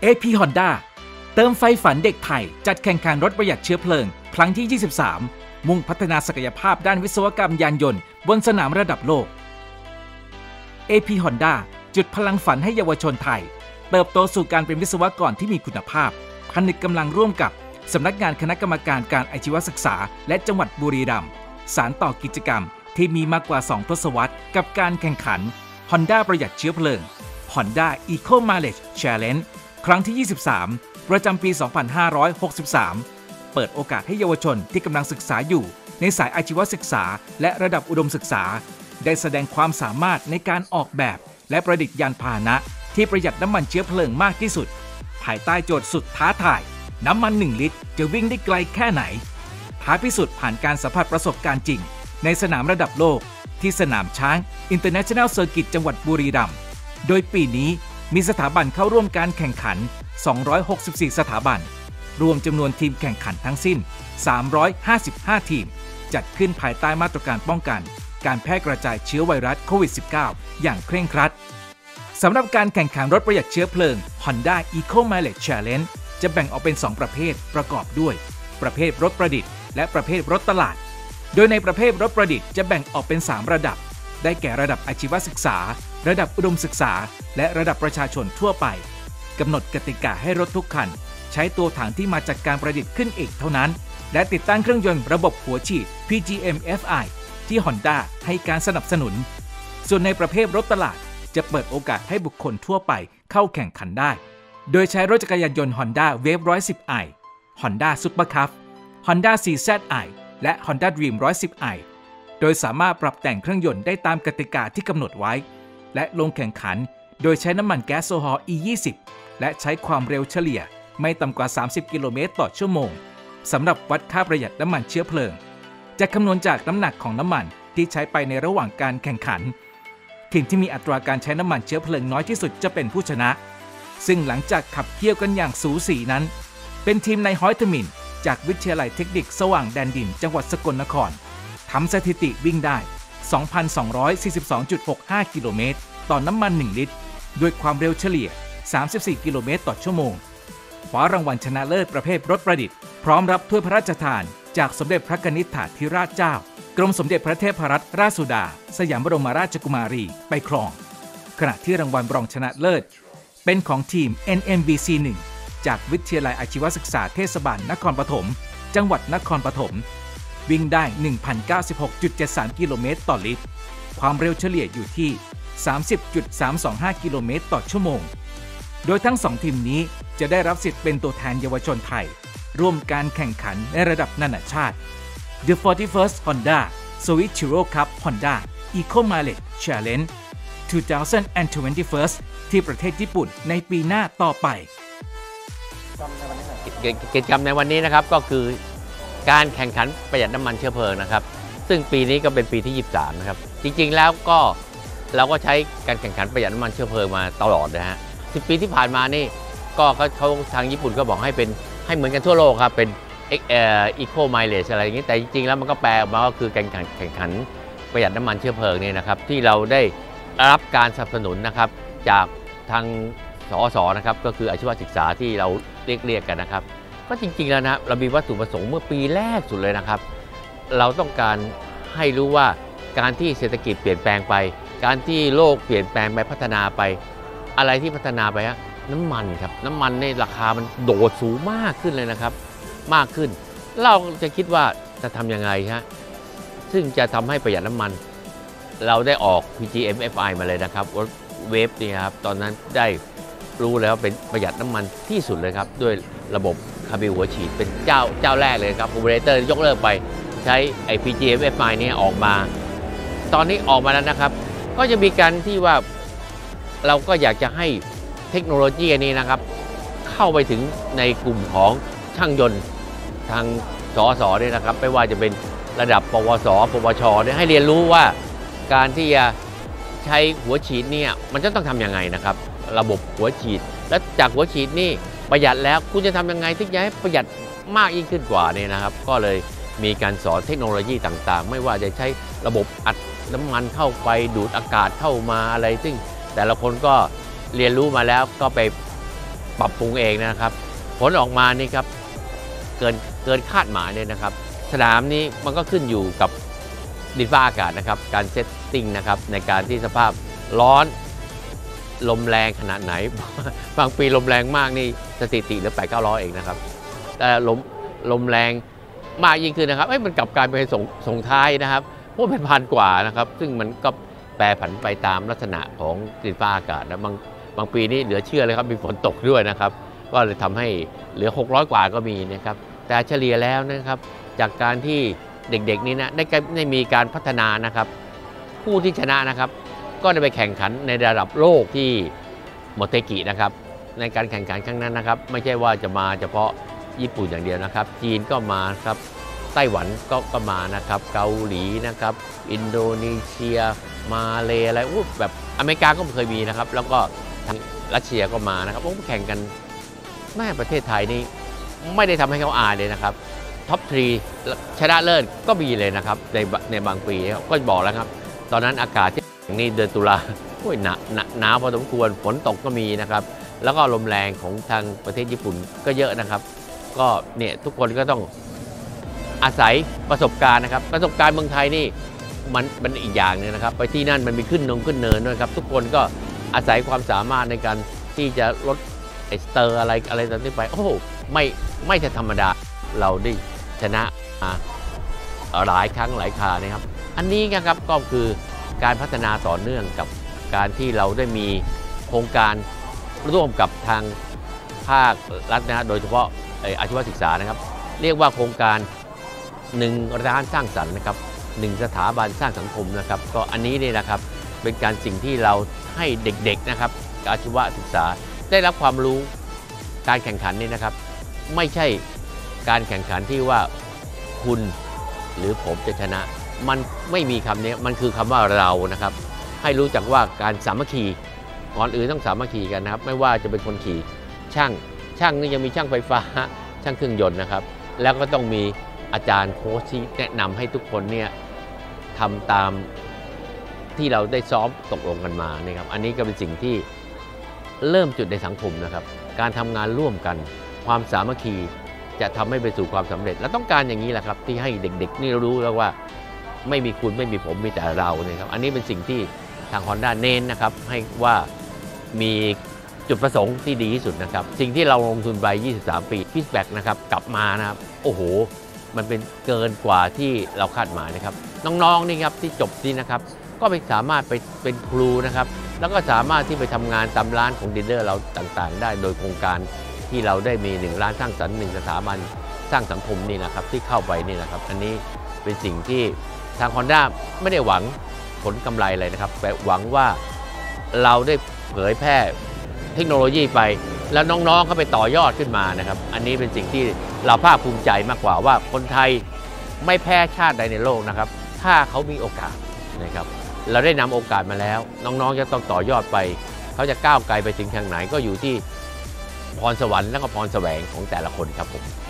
AP Honda เติมไฟฝันเด็กไทยจัดแข่งขันรถประหยัดเชื้อเพลิงครั้งที่ 23 มุ่งพัฒนาศักยภาพด้านวิศวกรรมยานยนต์บนสนามระดับโลก AP Honda จุดพลังฝันให้เยาวชนไทยเติบโตสู่การเป็นวิศวกรที่มีคุณภาพผนึกกำลังร่วมกับสำนักงานคณะกรรมการการอาชีวศึกษาและจังหวัดบุรีรัมย์สานต่อกิจกรรมที่มีมากกว่า 2 ทศวรรษกับการแข่งขัน Honda ประหยัดเชื้อเพลิง Honda Eco Mileage Challenge ครั้งที่ 23 ประจำปี 2563 เปิดโอกาสให้เยาวชนที่กำลังศึกษาอยู่ในสายอาชีวศึกษาและระดับอุดมศึกษาได้แสดงความสามารถในการออกแบบและประดิษฐ์ยานพาหนะที่ประหยัดน้ำมันเชื้อเพลิงมากที่สุดภายใต้โจทย์สุดท้าทายน้ำมัน 1 ลิตรจะวิ่งได้ไกลแค่ไหนท้าพิสูจน์ผ่านการสัมผัสประสบการณ์จริงในสนามระดับโลกที่สนามช้าง International Circuit จังหวัดบุรีรัมย์โดยปีนี้มีสถาบันเข้าร่วมการแข่งขัน264 สถาบันรวมจำนวนทีมแข่งขันทั้งสิ้น355 ทีมจัดขึ้นภายใต้มาตรการป้องกันการแพร่กระจายเชื้อไวรัสโควิด -19 อย่างเคร่งครัดสำหรับการแข่งขันรถประหยัดเชื้อเพลิง Honda Eco Mileage Challenge จะแบ่งออกเป็น 2 ประเภทประกอบด้วยประเภทรถประดิษฐ์และประเภทรถตลาดโดยในประเภทรถประดิษฐ์จะแบ่งออกเป็น 3 ระดับได้แก่ระดับอาชีวศึกษาระดับอุดมศึกษาและระดับประชาชนทั่วไปกำหนดกติกาให้รถทุกคันใช้ตัวถังที่มาจากการประดิษฐ์ขึ้นเองเท่านั้นและติดตั้งเครื่องยนต์ระบบหัวฉีด PGM-FI ที่ Honda ให้การสนับสนุนส่วนในประเภทรถตลาดจะเปิดโอกาสให้บุคคลทั่วไปเข้าแข่งขันได้โดยใช้รถจักรยานยนต์ Honda Wave 110i Honda Super Cup Honda CZ-i และ Honda Dream 110i โดยสามารถปรับแต่งเครื่องยนต์ได้ตามกติกาที่กำหนดไว้และลงแข่งขันโดยใช้น้ำมันแก๊สโซฮอล์ E20 และใช้ความเร็วเฉลี่ยไม่ต่ำกว่า30กิโลเมตรต่อชั่วโมงสำหรับวัดค่าประหยัดน้ำมันเชื้อเพลิงจะคำนวณจากน้ำหนักของน้ำมันที่ใช้ไปในระหว่างการแข่งขันทีมที่มีอัตราการใช้น้ำมันเชื้อเพลิงน้อยที่สุดจะเป็นผู้ชนะซึ่งหลังจากขับเคี่ยวกันอย่างสูสีนั้นเป็นทีมนายฮ้อยทมินจากวิทยาลัยเทคนิคสว่างแดนดินจังหวัดสกลนครทำสถิติวิ่งได้ 2,242.65 กิโลเมตรต่อน้ำมัน 1 ลิตรด้วยความเร็วเฉลี่ย34 กิโลเมตรต่อชั่วโมงคว้ารางวัลชนะเลิศประเภทรถประดิษฐ์พร้อมรับถ้วยพระราชทานจากสมเด็จพระนิธิถาธิราชเจ้ากรมสมเด็จพระเทพรัตนราชสุดาสยามบรมราชกุมารีไปครองขณะที่รางวัลรองชนะเลิศเป็นของทีม NMBC 1 จากวิทยาลัยอาชีวศึกษาเทศบาลนครปฐมจังหวัดนครปฐมวิ่งได้ 1,096.73 กิโลเมตรต่อลิตรความเร็วเฉลี่ยอยู่ที่ 30.325 กิโลเมตรต่อชั่วโมงโดยทั้ง2ทีมนี้จะได้รับสิทธิ์เป็นตัวแทนเยาวชนไทยร่วมการแข่งขันในระดับนานาชาติ The 41st Honda Soichiro Cup Honda Eco Mileage Challenge 2021 ที่ประเทศญี่ปุ่นในปีหน้าต่อไปกิจกรรมในวันนี้นะครับก็คือการแข่งขันประหยัดน้ำมันเชื้อเพลิงนะครับซึ่งปีนี้ก็เป็นปีที่ 23 นะครับจริงๆแล้วก็เราก็ใช้การแข่งขันประหยัดน้ำมันเชื้อเพลิงมาตลอดนะฮะ10 ปีที่ผ่านมานี่ก็เขาทางญี่ปุ่นก็บอกให้เหมือนกันทั่วโลกครับเป็นEco Mileage อะไรอย่างนี้แต่จริงๆแล้วมันก็แปลออกมาก็คือการแข่งขันประหยัดน้ำมันเชื้อเพลิงนี่นะครับที่เราได้รับการสนับสนุนนะครับจากทางสสนะครับก็คืออาชีวศึกษาที่เราเรียกกันนะครับก็จริงๆแล้วนะเรามีวัตถุประสงค์เมื่อปีแรกสุดเลยนะครับเราต้องการให้รู้ว่าการที่เศรษฐกิจเปลี่ยนแปลงไปการที่โลกเปลี่ยนแปลงไปพัฒนาไปอะไรที่พัฒนาไปฮะน้ำมันครับน้ำมันในราคามันโดดสูงมากขึ้นเลยนะครับมากขึ้นเราจะคิดว่าจะทำยังไงฮะซึ่งจะทำให้ประหยัดน้ำมันเราได้ออก PGM-FI มาเลยนะครับเวฟนี่ครับตอนนั้นได้รู้แล้วเป็นประหยัดน้ำมันที่สุดเลยครับด้วยระบบคาร์บิวหัวฉีดเป็นเจ้าแรกเลยครับโอเปอเรเตอร์ยกเลิกไปใช้ไอ้ PGM-FI นี้ออกมาตอนนี้ออกมาแล้วนะครับก็จะมีการที่ว่าเราก็อยากจะให้เทคโนโลยีนี้นะครับเข้าไปถึงในกลุ่มของช่างยนต์ทางสสเนี่ยนะครับไม่ว่าจะเป็นระดับปวสปวชเนี่ยให้เรียนรู้ว่าการที่จะใช้หัวฉีดเนี่ยมันจะต้องทำยังไงนะครับระบบหัวฉีดและจากหัวฉีดนี่ประหยัดแล้วคุณจะทำยังไงที่จะให้ประหยัดมากยิ่งขึ้นกว่านี่นะครับก็เลยมีการสอนเทคโนโลยีต่างๆไม่ว่าจะใช้ระบบอัดน้ำมันเข้าไปดูดอากาศเข้ามาอะไรซึ่งแต่ละคนก็เรียนรู้มาแล้วก็ไปปรับปรุงเองนะครับผลออกมานี่ครับเกินคาดหมายเลยนะครับสนามนี้มันก็ขึ้นอยู่กับดินฟ้าอากาศนะครับการเซตติ้งนะครับในการที่สภาพร้อนลมแรงขนาดไหน บางปีลมแรงมากนี่สถิติเหลือ800-900เองนะครับแต่ลมแรงมากยิ่งขึ้นนะครับมันกลับกลายเป็นส่งท้ายนะครับพวกเป็นพันกว่านะครับซึ่งมันก็แปรผันไปตามลักษณะของดินฟ้าอากาศนะบางปีนี้เหลือเชื่อเลยครับมีฝนตกด้วยนะครับก็เลยทำให้เหลือ600กว่าก็มีนะครับแต่เฉลี่ยแล้วนะครับจากการที่เด็กๆนี้นะได้มีการพัฒนานะครับผู้ที่ชนะนะครับก็ได้ไปแข่งขันในระดับโลกที่โมเตกินะครับในการแข่งขันครั้งนั้นนะครับไม่ใช่ว่าจะมาเฉพาะญี่ปุ่นอย่างเดียวนะครับจีนก็มาครับไต้หวันก็มานะครับเกาหลีนะครับอินโดนีเซียมาเลอะไรแบบอเมริกาก็เคยมีนะครับแล้วก็ทางรัสเซียก็มานะครับแข่งกันแม่ประเทศไทยนี่ไม่ได้ทำให้เขาอายเลยนะครับท็อป3ชนะเลิศก็มีเลยนะครับในบางปีก็บอกแล้วครับตอนนั้นอากาศที่นี่เดือนตุลาหนาวพอสมควรฝนตกก็มีนะครับแล้วก็ลมแรงของทางประเทศญี่ปุ่นก็เยอะนะครับก็เนี่ยทุกคนก็ต้องอาศัยประสบการณ์นะครับประสบการณ์เมืองไทยนี่มันอีกอย่างนึงนะครับไปที่นั่นมันมีขึ้นเนินด้วยครับทุกคนก็อาศัยความสามารถในการที่จะลดสเตอร์อะไรต่างๆไปโอ้โหไม่ใช่ธรรมดาเราได้ชนะหลายครั้งหลายครานะครับอันนี้นะครับก็คือการพัฒนาต่อเนื่องกับการที่เราได้มีโครงการร่วมกับทางภาครัฐนะโดยเฉพาะอาชีวศึกษานะครับเรียกว่าโครงการ1 ร้านสร้างสรรค์นะครับ1 สถาบันสร้างสังคมนะครับก็อันนี้นี่นะครับเป็นการสิ่งที่เราให้เด็กๆนะครับอาชีวศึกษาได้รับความรู้การแข่งขันนี่นะครับไม่ใช่การแข่งขันที่ว่าคุณหรือผมจะชนะมันไม่มีคำนี้มันคือคำว่าเรานะครับให้รู้จักว่าการสามัคคีก่อนอื่นต้องสามัคคีกันนะครับไม่ว่าจะเป็นคนขี่ช่างนี่ยังมีช่างไฟฟ้าช่างเครื่องยนต์นะครับแล้วก็ต้องมีอาจารย์โค้ชที่แนะนำให้ทุกคนเนี่ยทำตามที่เราได้ซ้อมตกลงกันมานะครับอันนี้ก็เป็นสิ่งที่เริ่มจุดในสังคมนะครับการทำงานร่วมกันความสามัคคีจะทำให้ไปสู่ความสำเร็จและต้องการอย่างนี้แหละครับที่ให้เด็กๆนี่รู้แล้วว่าไม่มีคุณไม่มีผมมีแต่เราเนี่ยครับอันนี้เป็นสิ่งที่ทาง Honda เน้นนะครับให้ว่ามีจุดประสงค์ที่ดีที่สุดนะครับสิ่งที่เราลงทุนไป23 ปีฟีดแบ็กนะครับกลับมานะครับโอ้โหมันเป็นเกินกว่าที่เราคาดหมายนะครับน้องๆนี่ครับที่จบนี่นะครับก็ไปสามารถไปเป็นครูนะครับแล้วก็สามารถที่ไปทำงานตามร้านของดีลเลอร์เราต่างๆได้โดยโครงการที่เราได้มี1 ร้านสร้างสรรค์1 สถาบันสร้างสังคมนี่นะครับที่เข้าไปนี่นะครับอันนี้เป็นสิ่งที่ทาง Honda ไม่ได้หวังผลกำไรอะไรนะครับแต่หวังว่าเราได้เผยแพร่เทคโนโลยีไปแล้วน้องๆเขาไปต่อยอดขึ้นมานะครับอันนี้เป็นสิ่งที่เราภาคภูมิใจมากกว่าว่าคนไทยไม่แพ้ชาติใดในโลกนะครับถ้าเขามีโอกาสนะครับเราได้นำโอกาสมาแล้วน้องๆจะต้องต่อยอดไปเขาจะก้าวไกลไปถึงทางไหนก็อยู่ที่พรสวรรค์และก็พรแสวงของแต่ละคนครับผม